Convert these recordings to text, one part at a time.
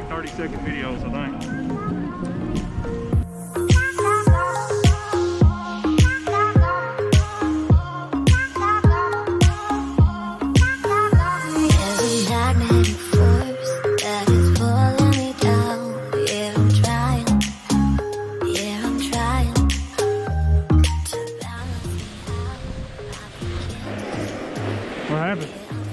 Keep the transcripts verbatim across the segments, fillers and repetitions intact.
like thirty second videos, I think. What happened?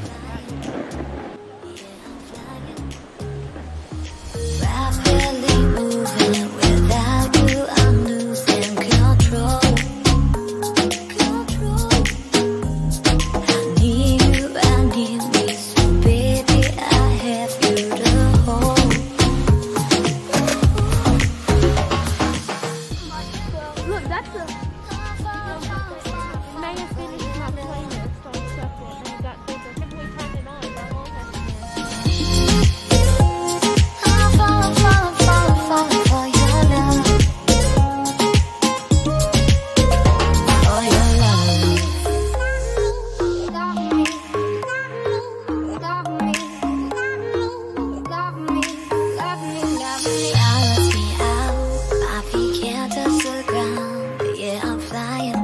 Rapidly moving without you, I'm losing control. Control. I need you, I need me, so baby, I have you to hold. Look, that's the. May have finished my playlist on Shuffle and I got bigger. Can we turn it on? How long has it been? I'm falling, falling, falling, falling for your love. For your love. Love me, love me, love me, love me, love me. Balance me out, my feet can't touch the ground. Yeah, I'm flying.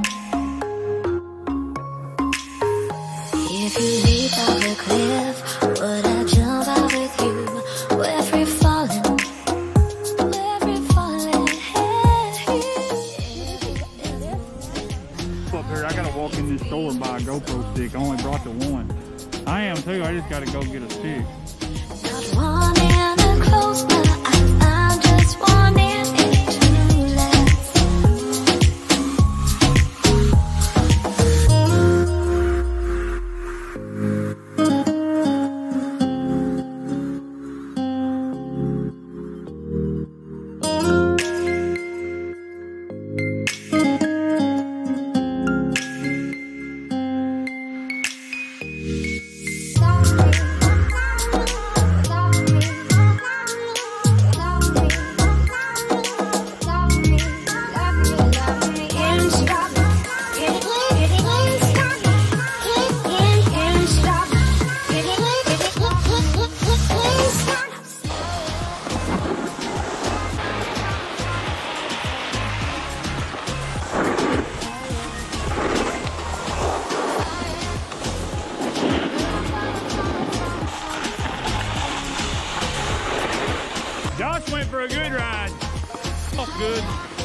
If you leap off a cliff, would I jump out with you? We're free falling, we're free falling. Up here, I gotta walk in this store and buy a GoPro stick. I only brought the one. I am too, I just gotta go get a stick. Not wanting to close my eyes, I'm just wanting it to last. Josh went for a good ride. Oh, good.